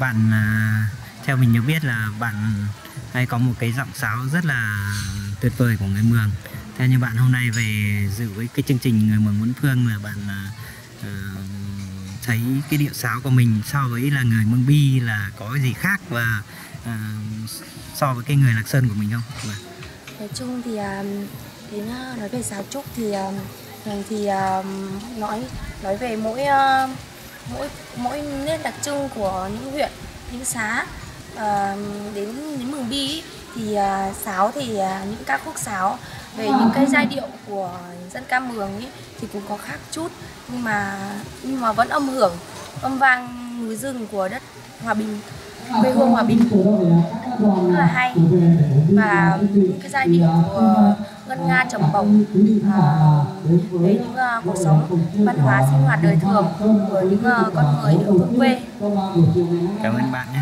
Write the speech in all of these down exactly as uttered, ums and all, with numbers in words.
bạn à, theo mình được biết là bạn hay có một cái giọng sáo rất là tuyệt vời của người Mường. Theo như bạn hôm nay về dự với cái chương trình Người Mường Bốn Phương là bạn à, à, thấy cái điệu sáo của mình so với là người Mường Bi là có cái gì khác và à, so với cái người Lạc Sơn của mình không? Vâng. Nói chung thì đến nói về sáo trúc thì thường thì nói nói về mỗi mỗi mỗi nét đặc trưng của những huyện, những xã. À, đến đến Mường Bi ý, thì à, sáo thì à, những ca khúc sáo về những cái giai điệu của dân ca Mường ý, thì cũng có khác chút, nhưng mà nhưng mà vẫn âm hưởng âm vang núi rừng của đất Hòa Bình, quê hương Hòa Bình rất là hay. Và những cái giai điệu của ngân nga trầm bổng à, về những uh, cuộc sống văn hóa sinh hoạt đời thường của những uh, con người ở thôn quê. Cảm ơn bạn nhé.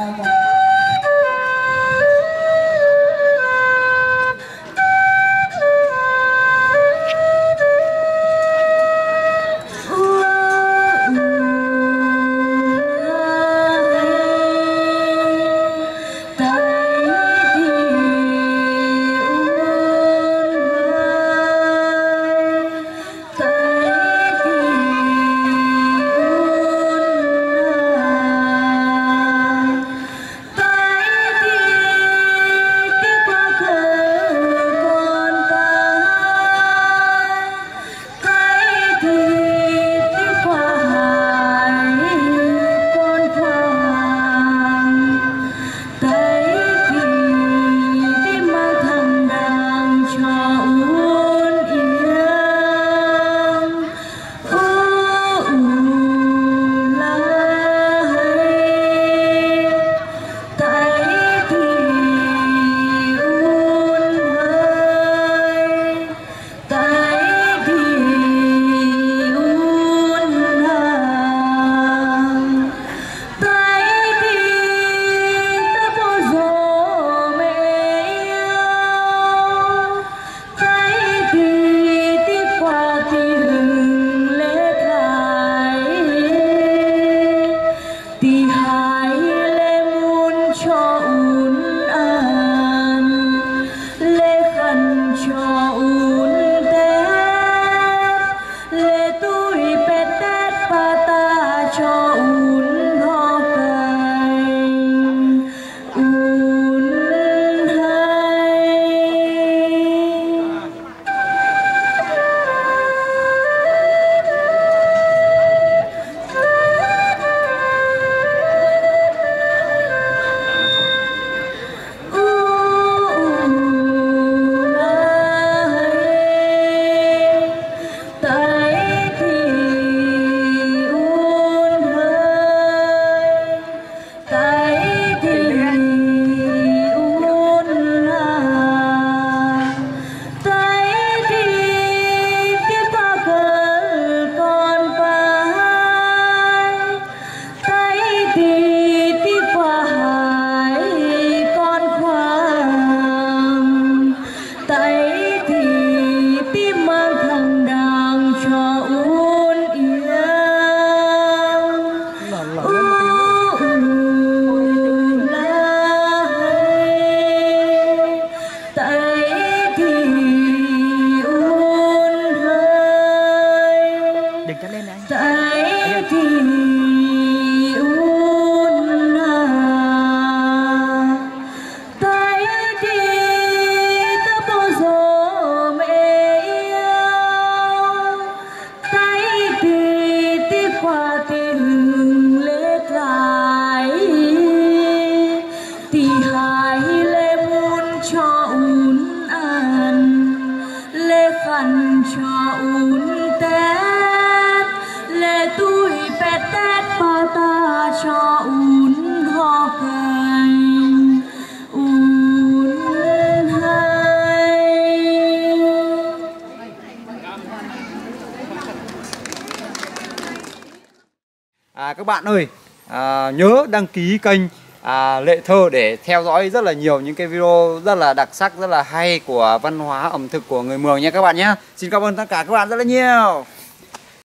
À, các bạn ơi, à, nhớ đăng ký kênh à, Lệ Thơ để theo dõi rất là nhiều những cái video rất là đặc sắc, rất là hay của văn hóa ẩm thực của người Mường nha các bạn nhé. Xin cảm ơn tất cả các bạn rất là nhiều.